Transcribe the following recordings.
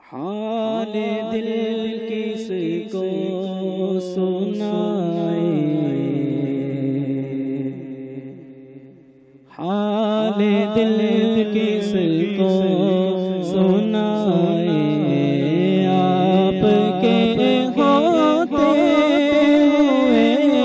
हाल दिल किसको सुनाए, हाल दिल किसको सुनाए, आपके होते हुए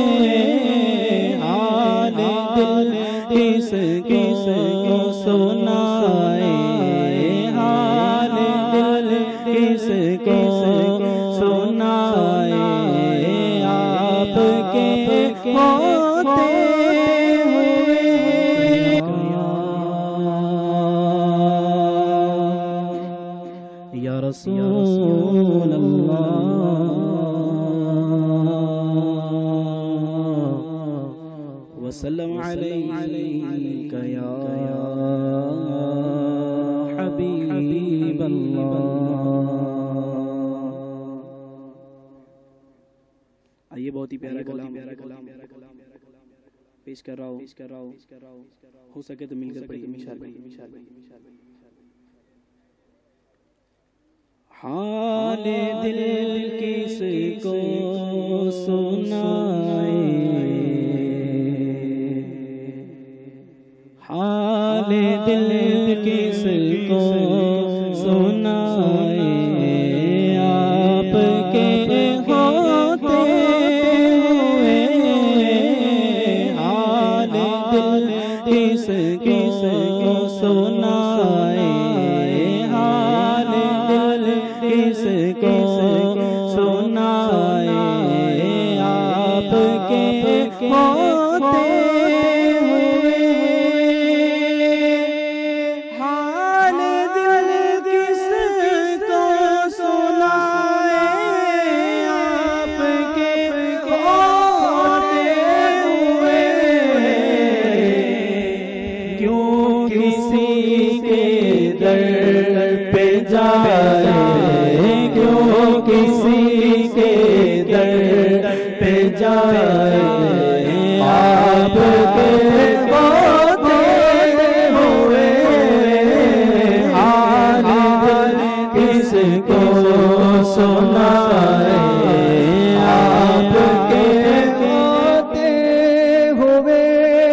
हाल दिल किसको सुनाए, हाल दिल किसको सुनाए, आपके होते हुए या रसूल अल्लाह वसल्लम अलैका या हबीब अल्लाह। ये बहुत ही प्यारा कलाम पेश कर रहा हूँ, हो सके तो मिलकर पढ़िए इंशाअल्लाह। हाल दिल किसको सुनाए, हाल दिल किसको सुनाए, आपके होते हुए हाल दिल किसको सुनाए, हाल दिल किसको सुनाए, आपके होते हुए हाल दिल किसको सुनाए, आपके होते हुए क्यों किसी के दर पे जाए, क्यों किसी के दर पे जाए, आपके होते हुए हाल दिल किसको सुनाए, आपके होते हुए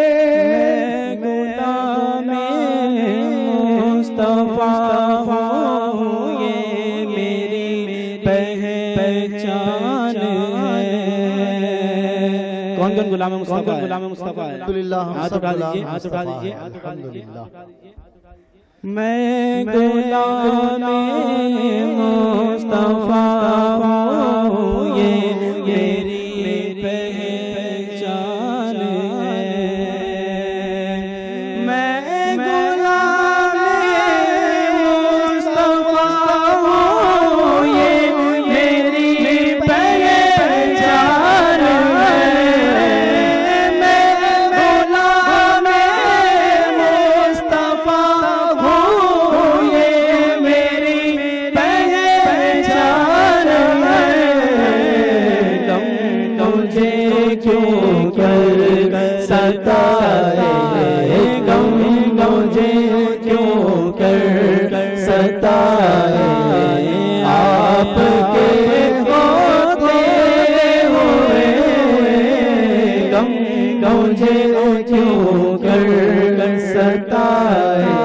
गुलामे मुस्तफा हूँ, ये मेरी पहचान है। कौन कौन गुलाम मुस्तफा है? अल्हम्दुलिल्लाह, हाथ उठा दीजिए, हाथ उठा दीजिए, अल्हम्दुलिल्लाह। मैं गुलामे मुस्तफा हूँ, ये मेरी पहचान है। मैं गुलामे मुस्तफा हूँ, ये मेरी पहचान है। मैं गुलामे मुस्तफा हूँ, ये मेरी पहचान है। गम मुझे क्यों कर सताए, गम मुझे क्यों कर सताए, आपके होते हुए गम मुझे क्यों कर सताए,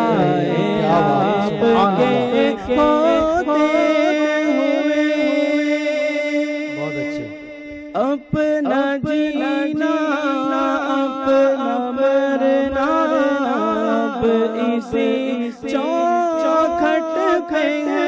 आपके होते हुए। बहुत अच्छे। अपना जीना अपना मरना अब इसी चौखट पे है,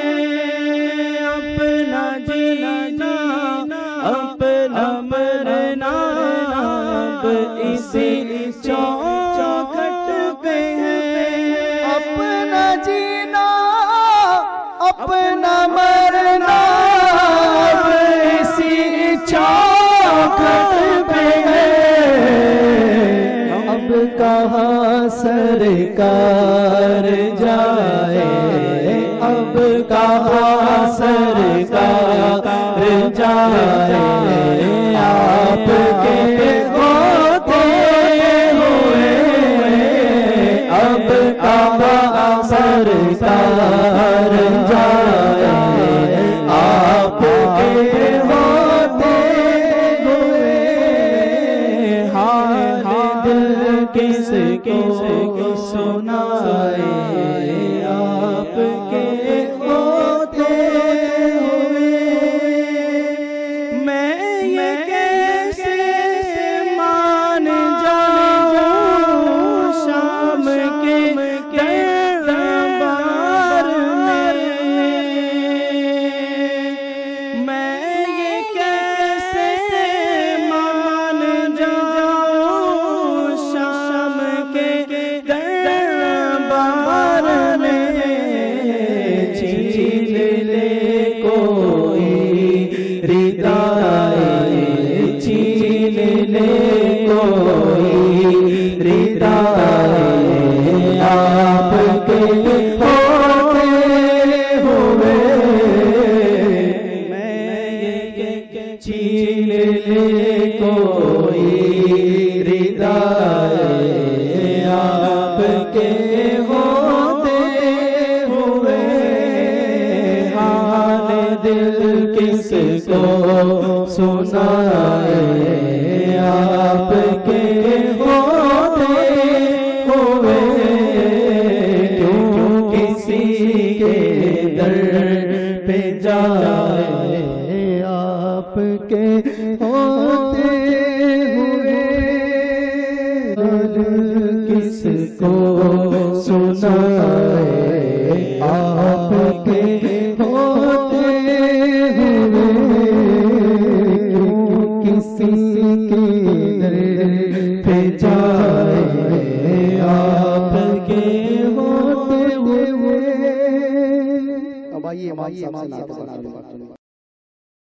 अपना जीना अपना मरना अब इसी चौखट पे है, अपना जीना अपना मरना अब इसी चौखट पे है। अब कहाँ सरकार जाए, अब कहाँ सरकार जाए, आपके होते हुए अब कहाँ सरकार जाए, दिल किसको सुनाए, आपके होते हुए क्यों किसी के दर पे जाए, आपके होते हुए किसको सुनाए, आपके होते हुए किसी के दर पे जाए, आपके होते हुए। अब आइए